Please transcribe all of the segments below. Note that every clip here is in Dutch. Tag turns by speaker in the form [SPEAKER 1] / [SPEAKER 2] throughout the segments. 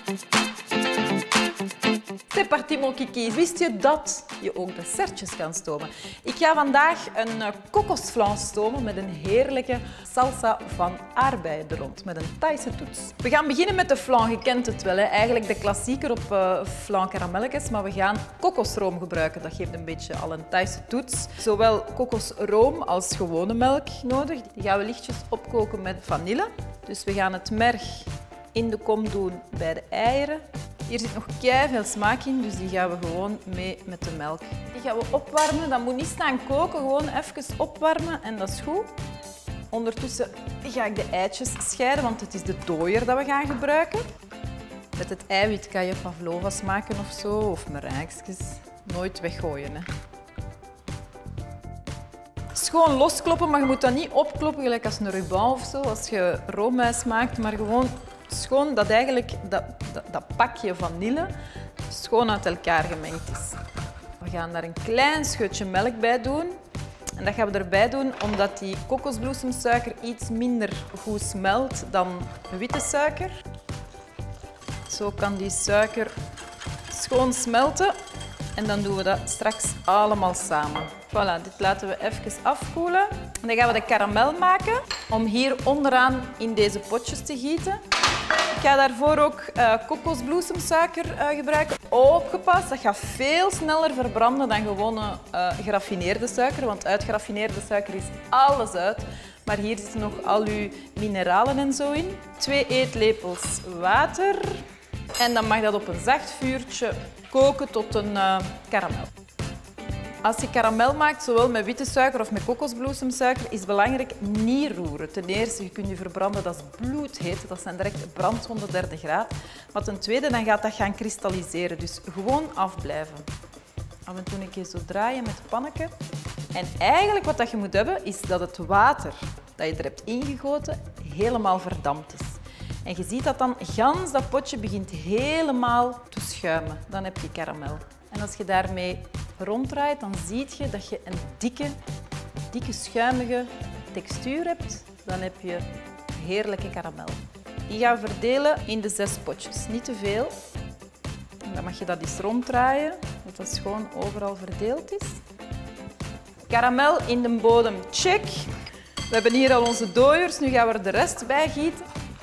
[SPEAKER 1] C'est parti mon kiki. Wist je dat je ook dessertjes kan stomen? Ik ga vandaag een kokosflan stomen met een heerlijke salsa van aardbeien er rond, met een Thaise toets. We gaan beginnen met de flan. Je kent het wel, hè? Eigenlijk de klassieker op flan karamelletjes, maar we gaan kokosroom gebruiken. Dat geeft een beetje al een Thaise toets. Zowel kokosroom als gewone melk nodig. Die gaan we lichtjes opkoken met vanille. Dus we gaan het merg in de kom doen bij de eieren. Hier zit nog keiveel smaak in, dus die gaan we gewoon mee met de melk. Die gaan we opwarmen. Dat moet niet staan koken, gewoon even opwarmen en dat is goed. Ondertussen ga ik de eitjes scheiden, want het is de dooier dat we gaan gebruiken. Met het eiwit kan je pavlovas maken of zo, of meringues. Nooit weggooien, hè. Het is gewoon loskloppen, maar je moet dat niet opkloppen gelijk als een ruban of zo, als je roomijs maakt, maar gewoon schoon dat eigenlijk dat pakje vanille schoon uit elkaar gemengd is. We gaan daar een klein scheutje melk bij doen. En dat gaan we erbij doen omdat die kokosbloesemsuiker iets minder goed smelt dan witte suiker. Zo kan die suiker schoon smelten. En dan doen we dat straks allemaal samen. Voilà, dit laten we even afkoelen. En dan gaan we de karamel maken om hier onderaan in deze potjes te gieten. Ik ga daarvoor ook kokosbloesemsuiker gebruiken. Opgepast, dat gaat veel sneller verbranden dan gewone geraffineerde suiker. Want uit geraffineerde suiker is alles uit. Maar hier zitten nog al uw mineralen en zo in. 2 eetlepels water. En dan mag dat op een zacht vuurtje koken tot een karamel. Als je karamel maakt, zowel met witte suiker of met kokosbloesemsuiker, is belangrijk niet roeren. Ten eerste, je kunt je verbranden, dat is bloedheet. Dat zijn direct brandwonden derde graad. Maar ten tweede, dan gaat dat gaan kristalliseren. Dus gewoon afblijven. Af en toe een keer zo draaien met het pannetje. En eigenlijk wat je moet hebben, is dat het water dat je er hebt ingegoten helemaal verdampt is. En je ziet dat dan gans dat potje begint helemaal te schuimen. Dan heb je karamel. En als je daarmee ronddraait, dan zie je dat je een dikke schuimige textuur hebt. Dan heb je heerlijke karamel. Die gaan we verdelen in de 6 potjes. Niet te veel. En dan mag je dat eens ronddraaien, dat dat gewoon overal verdeeld is. Karamel in de bodem, check. We hebben hier al onze dooiers, nu gaan we er de rest bij gieten.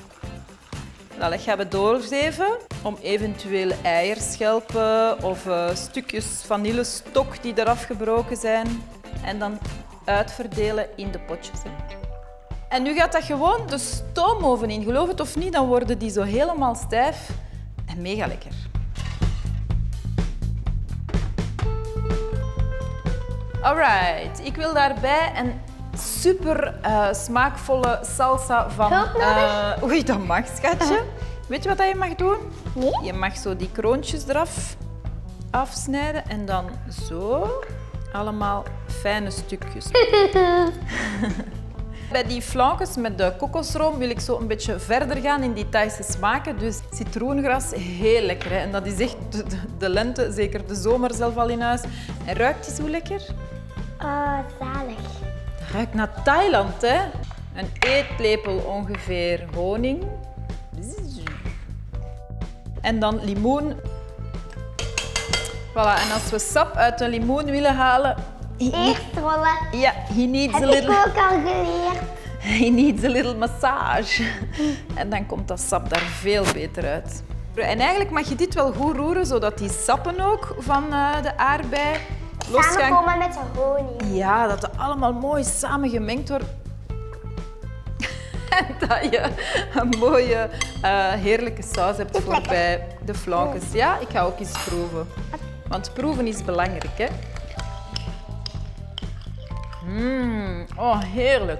[SPEAKER 1] Dan gaan we doorzeven om eventuele eierschelpen of stukjes vanillestok die eraf gebroken zijn. En dan uitverdelen in de potjes. En nu gaat dat gewoon de stoomoven in. Geloof het of niet, dan worden die zo helemaal stijf en mega lekker. Alright, ik wil daarbij een super smaakvolle salsa van... Oei, dat mag, schatje. Weet je wat je mag doen?
[SPEAKER 2] Nee?
[SPEAKER 1] Je mag zo die kroontjes eraf afsnijden en dan zo allemaal fijne stukjes. Bij die flankjes met de kokosroom wil ik zo een beetje verder gaan in die Thaise smaken. Dus citroengras, heel lekker. Hè? En dat is echt de lente, zeker de zomer zelf al in huis. En ruikt die zo lekker?
[SPEAKER 2] Oh, zalig.
[SPEAKER 1] Dat ruikt naar Thailand, hè? Een eetlepel ongeveer honing. En dan limoen. Voilà, en als we sap uit de limoen willen halen...
[SPEAKER 2] Eerst rollen.
[SPEAKER 1] Ja, he needs
[SPEAKER 2] Heb
[SPEAKER 1] a little...
[SPEAKER 2] ik ook al geleerd.
[SPEAKER 1] He needs a little massage. En dan komt dat sap daar veel beter uit. En eigenlijk mag je dit wel goed roeren, zodat die sappen ook van de aardbei los gaan...
[SPEAKER 2] Samenkomen met de honing.
[SPEAKER 1] Ja, dat het allemaal mooi samen gemengd wordt. En dat je een mooie, heerlijke saus hebt voor bij de flankjes. Ja, ik ga ook eens proeven. Want proeven is belangrijk, hè. Oh, heerlijk.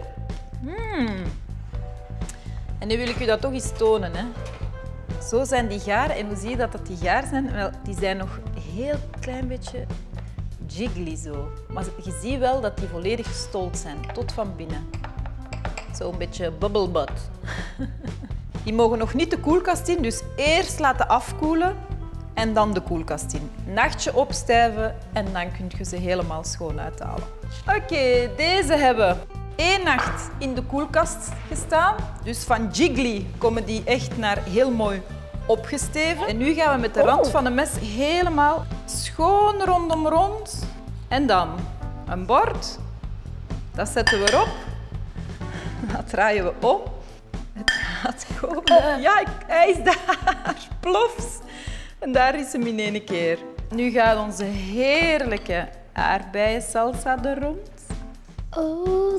[SPEAKER 1] En nu wil ik u dat toch eens tonen, hè. Zo zijn die gaar. En hoe zie je dat die gaar zijn? Wel, die zijn nog een heel klein beetje jiggly zo. Maar je ziet wel dat die volledig gestold zijn, tot van binnen. Zo'n beetje bubble butt. Die mogen nog niet de koelkast in, dus eerst laten afkoelen en dan de koelkast in. Nachtje opstijven en dan kun je ze helemaal schoon uithalen. Oké, deze hebben 1 nacht in de koelkast gestaan. Dus van jiggly komen die echt naar heel mooi opgesteven. En nu gaan we met de rand van een mes helemaal schoon rondom rond. En dan een bord. Dat zetten we erop. Dat draaien we om. Het gaat komen. Ja, hij is daar. Plofs. En daar is hem in één keer. Nu gaat onze heerlijke aardbeiensalsa er rond.
[SPEAKER 2] Oh.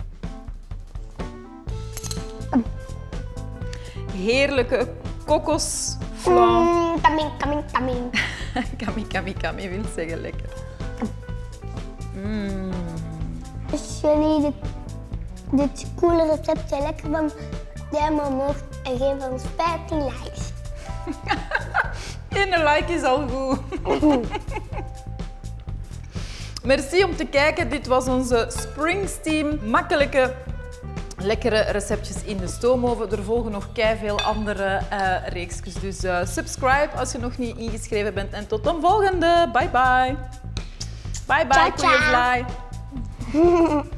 [SPEAKER 1] Heerlijke kokosflan.
[SPEAKER 2] Coming.
[SPEAKER 1] Kami wil zeggen lekker.
[SPEAKER 2] Als jullie dit coole receptje lekker van duim omhoog en geef ons 15 likes.
[SPEAKER 1] En een like is al goed. Merci om te kijken. Dit was onze Springsteam. Makkelijke, lekkere receptjes in de stoomoven. Er volgen nog keiveel andere reeksjes. Dus subscribe als je nog niet ingeschreven bent. En tot een volgende. Bye bye. Bye bye,
[SPEAKER 2] Ciao, ciao.
[SPEAKER 1] Koeienvlaai.